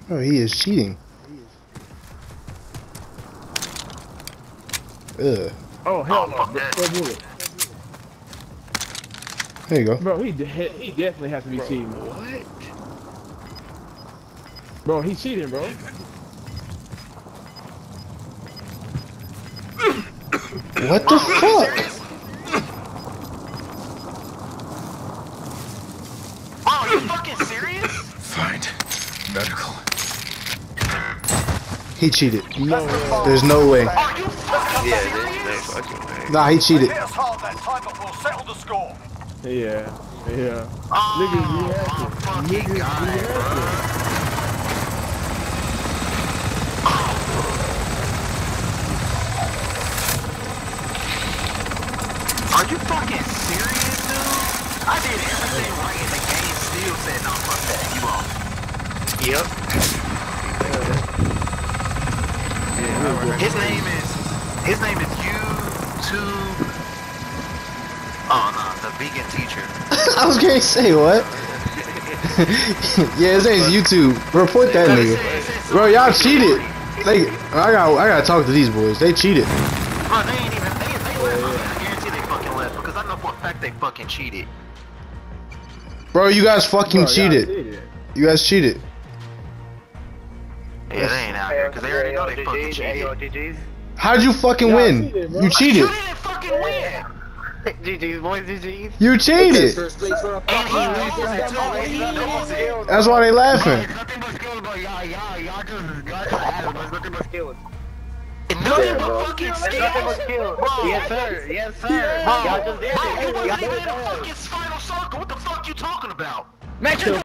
Oh, he is cheating. Ugh. Oh hell no! There you go. Bro, he definitely has to be cheating. What? Bro, he's cheating, bro. What the fuck? Bro, are you fucking serious? Find medical. He cheated. No way. There's no way. Are you fucking Yeah, serious? there's no fucking way. Nah, he cheated. Hit us hard that time, but we'll settle the score. Yeah. Oh, Niggas my reacting. fucking God, bro. Are you fucking serious, dude? I did everything right and the game still said, no, fuck that, you lost. Yep. His name is YouTube. Oh no, the vegan teacher. I was gonna say what? Yeah, his name's YouTube. Report that nigga. Bro, y'all cheated. Like, I gotta talk to these boys. They cheated. Bro, they ain't even, they left. I guarantee they fucking left because I know for a fact they fucking cheated. Bro, you guys fucking cheated. You guys cheated. Yeah, they ain't out here because they already know they fucking cheated. How'd you fucking win? You cheated. You didn't fucking win. GG's, boys, GG's. You cheated. And he knows it. That's why they laughing. Nothing but skills, bro. Y'all just nothing but skills. Yeah, Nothing but bro. fucking Nothing but skills. skills. Bro. Yes, sir. Yes, sir. Bro, Y'all just did bro, it. you Y'all wasn't did even in the it. fucking final circle. What the fuck you talking about? Man,